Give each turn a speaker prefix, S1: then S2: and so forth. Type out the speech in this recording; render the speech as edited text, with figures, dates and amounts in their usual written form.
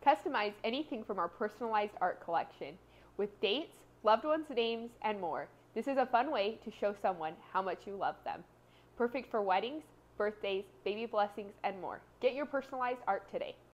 S1: Customize anything from our personalized art collection with dates, loved ones' names, and more. This is a fun way to show someone how much you love them. Perfect for weddings, birthdays, baby blessings, and more. Get your personalized art today.